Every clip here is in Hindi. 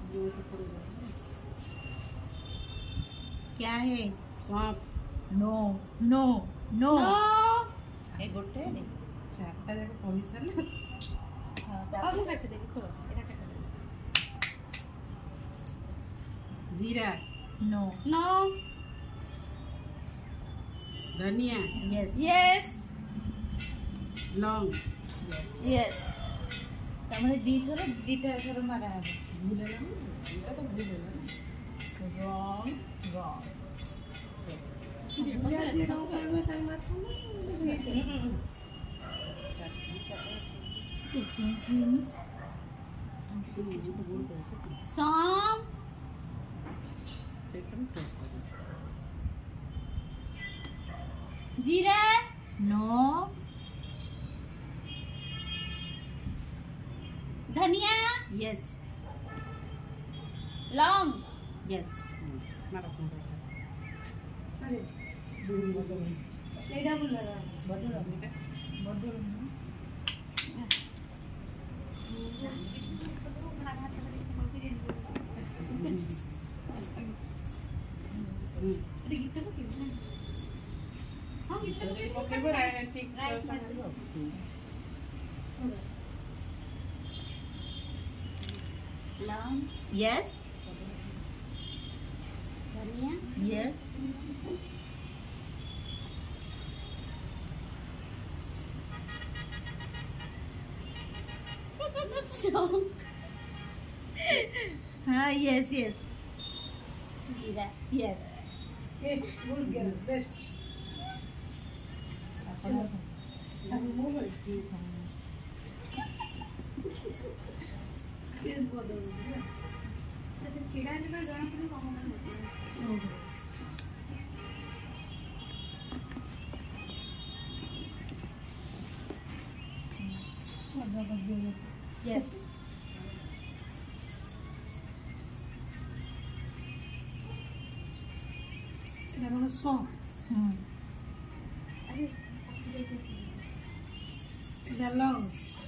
क्या है? सौंफ। नो नो नो ए गोटे चारटा जाक कहि सारले अब मु काट देबी तो एटा काट दे। जीरा। नो नो धनिया। यस यस लौंग। यस तमने दी थरो दीटा थरो मारा है भूलेला ना एटा तो भूलेला ना रॉन्ग रॉन्ग सॉन्ग जीरा नो धनिया यस लौंग यस मारा अरे एटा बोल रहा बदल लौंग यस धनिया यस सॉन्ग हाँ यस यस जीरा यस सीधा ने तो जଣା पड़े कौन यस सौंफ। लौंग।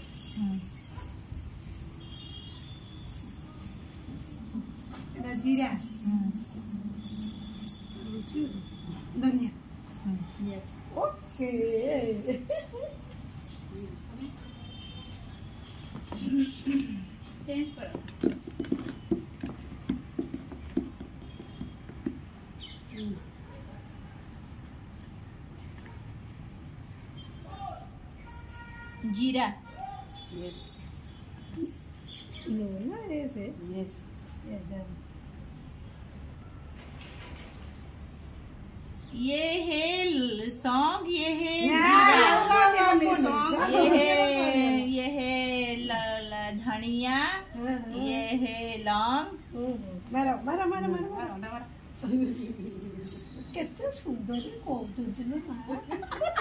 जीरा। धनिया। यस ओके चेंज करो जीरा यस नो ना ऐसे यस ऐसे ये है सौंग ये है जीरा ये है धनिया ये है लौंग मारा मारा मारा मारा मारा केते सुंदर कहउछन ना